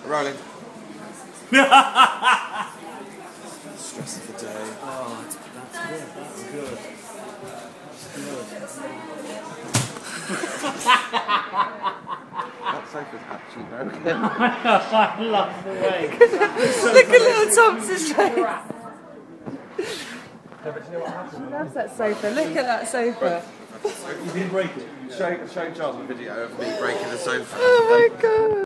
Rolling. Stress of the day. Oh, that's good. That's good. That sofa's actually broken. I love the way. Look at little Thompson's face. He loves that sofa. Look at that sofa. You didn't break it. Show Charles a video of me breaking the sofa. Oh my god.